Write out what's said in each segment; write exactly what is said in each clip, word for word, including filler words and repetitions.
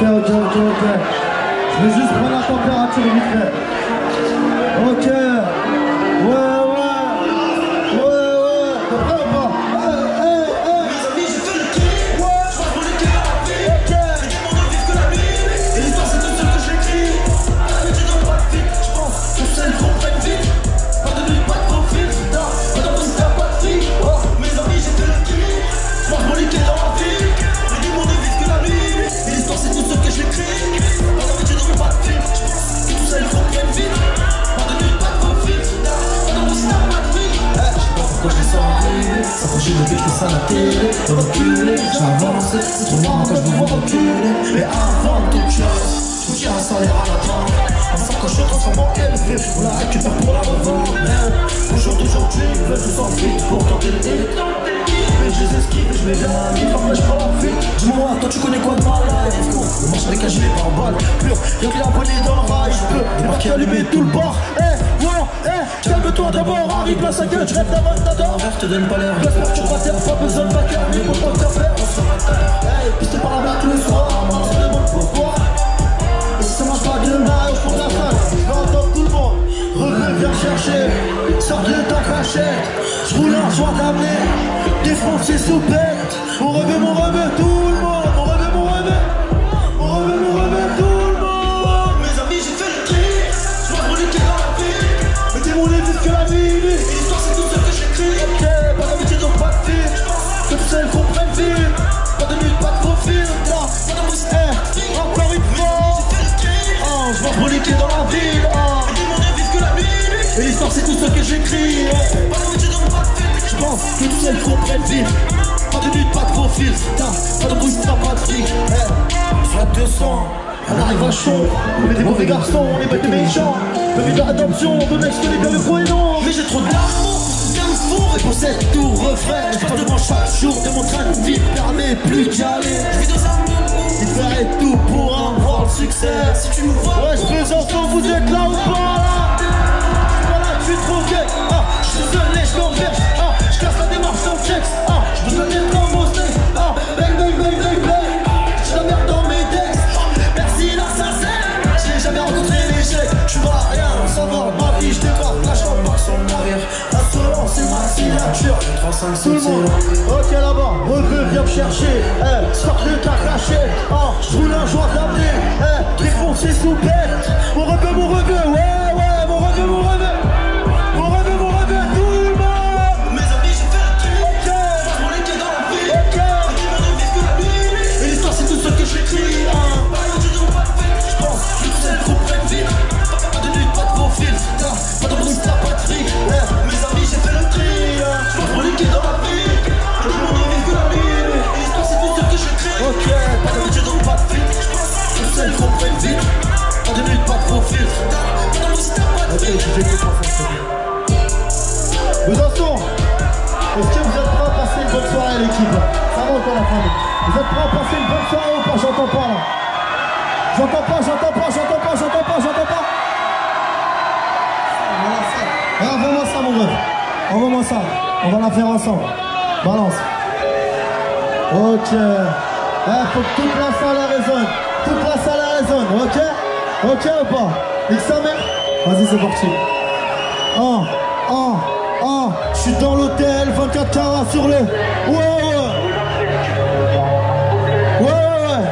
ok, ok, ok. Je vais juste prendre la température vite fait. Ok. Ouais, ouais. Ouais, ouais. T'es prêt ou pas? Hey, hey, hey. Mes amis, j'ai fait le tri. Ouais, je vois les cœurs à la vie. Ok. Les démons ne vivent que la nuit. Et l'histoire, c'est tout seul que j'écris. À la vérité, donc pas de fit. Je pense que celles comprennent vite. Pas de but, pas de profil. Non, pas d'embauche, t'as pas de fric. Oh, mes amis, j'ai fait le tri. Je vois les cœurs dans la vie. Les démons ne vivent que la nuit. Et l'histoire, c'est tout seul que j'écris. À la vérité, donc pas de fit. Je pense que tout seul comprennent vite. Pas de but, pas de profil. Non, pas d'embauche, t'as pas de fric. Quand je descends en télé, s'approcher de quelque chose à la télé, de reculer, j'avance, c'est trop marrant quand je me vois reculer. Mais avant toute chose, je me tiens à salaire à la tente. Enfin quand je te transforme en L V, on la récupère pour la revendre. Au jour d'aujourd'hui, ils veulent tous en fuite pour tenter le hit. Mais je les esquive et je mets bien ma mine, après je prends la fuite. Dis-moi, toi tu connais quoi de ma life? Le marche avec un gilet par balle, pur, y'a que l'abonné dans le rail, je peux débarquer, allumer tout le bord. Eh, ouais, eh, calme-toi d'abord, arrive là sa gueule, je rêve d'un matador. Bref, te donne pas l'air, le perturbateur, pas besoin de backer, mais pour pas te faire, on se matador. Hey, pisté par la bac le soir, on se demande pourquoi. Et si ça marche pas demain, je prends la face, je vais entendre tout le monde. Revenez, viens chercher, sors de ta cachette, je roule un soir d'amener, défoncé sous bête. Mon revêt, mon revêt, tout le monde, mon revêt, mon revêt, mon revêt, mon revêt, tout le monde. Mes amis, j'ai fait le tri, je vois rouler qui est dans la vie. Mais t'es mon vite que la vie, et l'histoire c'est tout ce que j'écris. Ok, pas d'habitude donc pas de fil, que tout seul comprenne vite. Pas de but, pas de profil, non, pas de mousse, eh, encore une fois. Oh, je vois rouler qui est dans la ville, oh. Et t'es mon vite que la vie, et l'histoire c'est tout ce que j'écris. Pas d'habitude donc pas de fil, je pense que tout seul comprenne vite. Pas de but, pas de profil, pas de boost, pas de fric. Flat deux cents, on arrive à chaud. On est des mauvais garçons, on est bêtes et méchants. Le but d'adoption, de next que les bien le pro et non. Mais j'ai trop d'amour, bien le four et possède tout refrain. Je passe devant chaque jour de mon train de vie, permet plus d'y aller. Je vis dans un monde, il ferait tout pour avoir le succès. Si tu me vois, ouais, je présente quand vous êtes là ou pas là. Voilà, je suis trop gay, ah, je suis désolé, je m'enverge, ah, je casse la démarche sans checks, ah, je besoin d'être en mon sexe, ah, bang bang bang bang bang, j'ai la merde dans mes textes, merci l'assassin, j'ai jamais rencontré l'échec, je vois rien, ça va, ma vie, je débarque, là je rembarque sur le navire, insolent, c'est ma signature, trois cinq tout le monde, ok là-bas, reveux, viens me chercher, eh, sors de ta cachette, ah, je roule un joint d'amener, eh, défoncé sous bête, mon reveux, mon reveux, ouais, ouais, mon reveux, mon reveux. Besançon, est-ce que vous êtes prêts à passer une bonne soirée à l'équipe? Ça va encore la famille. Vous êtes prêts à passer une bonne soirée ou pas? J'entends pas là. J'entends pas, j'entends pas, j'entends pas, j'entends pas, j'entends pas. Voilà ça. Eh, envoie-moi ça mon ref. Envoie-moi ça. On va la faire ensemble. Balance. Ok. Eh, faut que toute la salle résonne. Toute la salle résonne, ok? Ok ou pas? Nique sa mère. Vas-y, c'est parti. Un, un, un. Je suis dans l'hôtel, vingt-quatre carats sur le. Ouais, ouais. Ouais, ouais.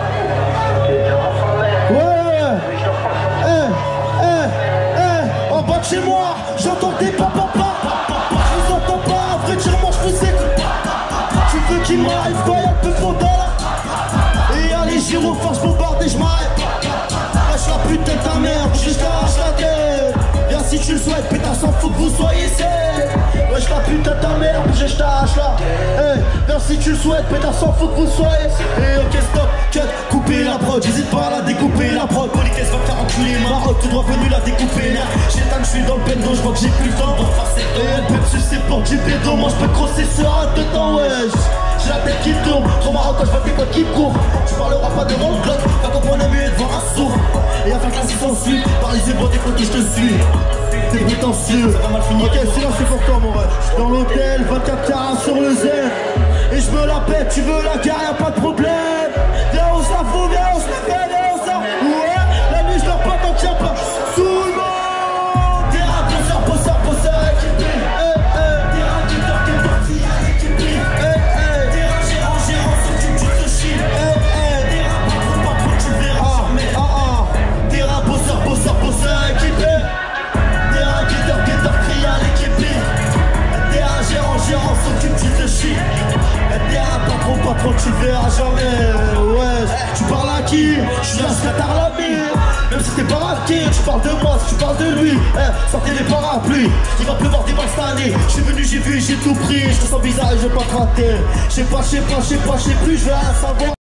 Ouais, ouais. Eh, eh, eh. En bas de chez moi, j'entends des papa, papa. Je les entends pas, après tire-moi, je peux s'écouter. Tu veux qu'il m'arrive quoi, y'a le peu fond dans la. Et allez, gyrophares, je bombarde et je m'arrête. Lâche la pute de ta mère, je t'arrache la tête. Viens si tu le souhaites, pétasse, s'en fout que vous soyez safe. Wesh la pute de ta mère, bouge, je t'arrache là. Hey, viens si tu le souhaites, pétasse, s'en fout que vous soyez. Hey, ok stop, cut, couper la prod, j'hésite pas à la découper la prod. Poliquesse va faire enculer Maroc, tout droit venu la découper là. J'éteins, je suis dans le bendo, je vois que j'ai plus le temps. Et elle peut me sucer pour du bédo, moi je peux crosser sur un dedans, wesh. J'ai la tête qui tourne, trop marrant quand je vois des potes qui courent. Tu parleras pas devant le bloc, pas comprendre mieux devant un sourd. Et avec la six cent suite, par les ébats des côtés je te suis. T'es prétentieux, ça va mal finir. Ok, silence c'est pour toi mon ref. Dans l'hôtel, vingt-quatre carats sur le zen. Et je me la pète, tu veux la guerre, y'a pas de problème. Viens on se la fout, viens on se la fait. parles de moi, si tu parles de lui, eh, sortez les parapluies. Il va pleuvoir des balles cette année. Je suis venu, j'ai vu, j'ai tout pris. Je me sens bizarre et je vais pas gratter. Je sais pas, je sais pas, je sais pas, je sais plus, je vais rien savoir.